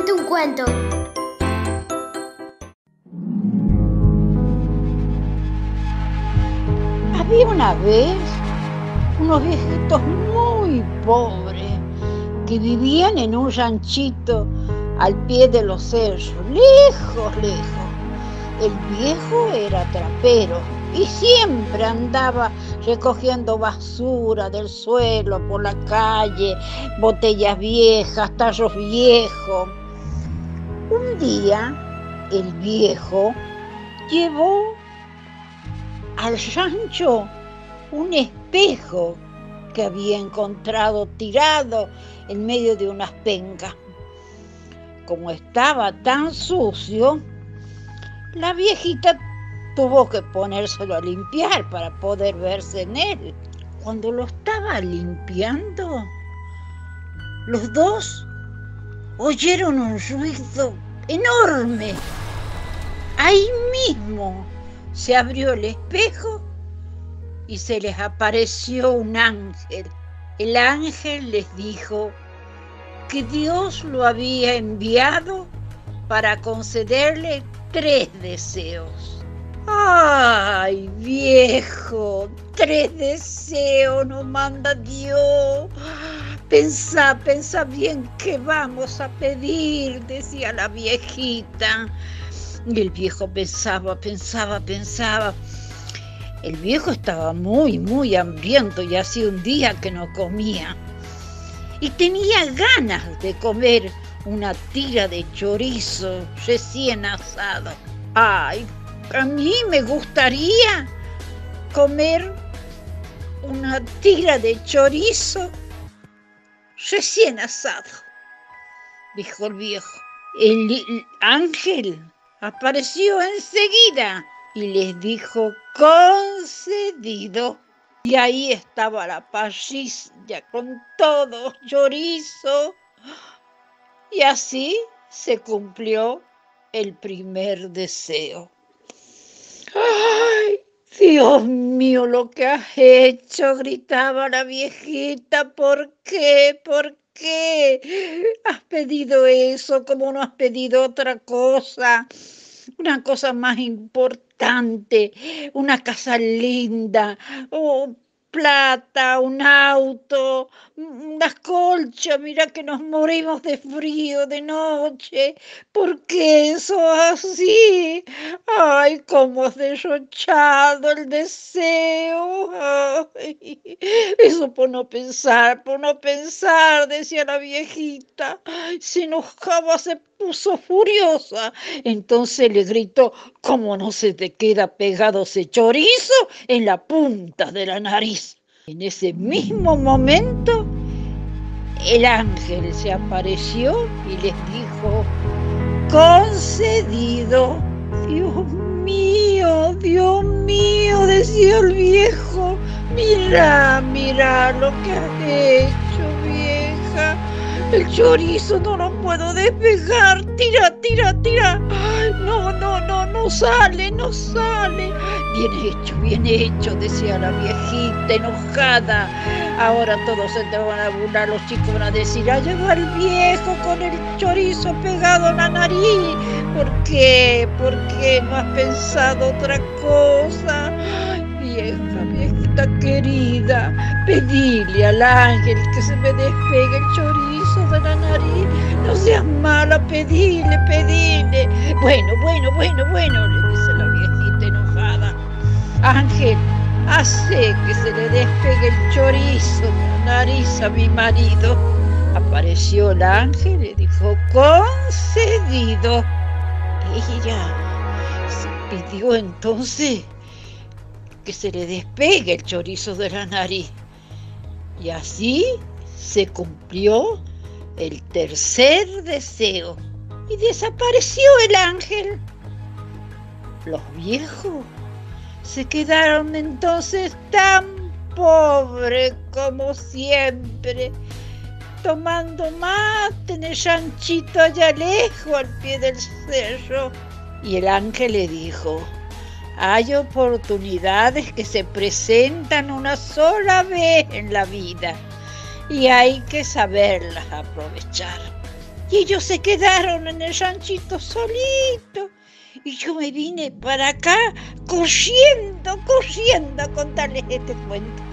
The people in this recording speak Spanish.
cuento un cuento. Había una vez unos viejitos muy pobres que vivían en un ranchito al pie de los cerros, lejos, lejos. El viejo era trapero y siempre andaba recogiendo basura del suelo por la calle, botellas viejas, tallos viejos. Un día el viejo llevó al rancho un espejo que había encontrado tirado en medio de unas pencas. Como estaba tan sucio, la viejita tuvo que ponérselo a limpiar para poder verse en él. Cuando lo estaba limpiando, los dos oyeron un ruido enorme. Ahí mismo se abrió el espejo y se les apareció un ángel. El ángel les dijo que Dios lo había enviado para concederle 3 deseos. ¡Ay, viejo! 3 deseos nos manda Dios. Pensá bien qué vamos a pedir, decía la viejita. Y el viejo pensaba. El viejo estaba muy hambriento y hacía un día que no comía. Y tenía ganas de comer una tira de chorizo recién asado. ¡Ay! A mí me gustaría comer una tira de chorizo recién asado, dijo el viejo. El ángel apareció enseguida y les dijo: concedido. Y ahí estaba la parrilla con todo chorizo. Y así se cumplió el primer deseo. ¡Ay, Dios mío, lo que has hecho!, gritaba la viejita. ¿Por qué? ¿Por qué has pedido eso? ¿Cómo no has pedido otra cosa? Una cosa más importante, una casa linda, o plata, un auto, unas colchas. Mira que nos morimos de frío de noche. ¿Por qué eso así? ¡Ay, cómo has derrochado el deseo! ¡Ay! Eso por no pensar, decía la viejita. Se enojaba, se puso furiosa. Entonces le gritó: ¿cómo no se te queda pegado ese chorizo en la punta de la nariz? En ese mismo momento, el ángel se apareció y les dijo: concedido. Dios mío, decía el viejo. Mira lo que has hecho, vieja. El chorizo no lo puedo despegar. Tira. Ay, no sale. Bien hecho, decía la viejita enojada. Ahora todos se te van a burlar, los chicos van a decir: allá va el viejo con el chorizo pegado en la nariz. ¿Por qué no has pensado otra cosa? Viejita querida, pedile al ángel que se me despegue el chorizo de la nariz. No seas mala, pedile. Bueno, le dice la viejita enojada. Ángel, hace que se le despegue el chorizo de la nariz a mi marido. Apareció el ángel y dijo: concedido. Ella se pidió entonces que se le despegue el chorizo de la nariz. Y así se cumplió el tercer deseo y desapareció el ángel. Los viejos se quedaron entonces tan pobres como siempre, tomando mate en el ranchito allá lejos al pie del cerro. Y el ángel le dijo: hay oportunidades que se presentan una sola vez en la vida y hay que saberlas aprovechar. Y ellos se quedaron en el ranchito solitos. Y yo me vine para acá corriendo a contarles este cuento.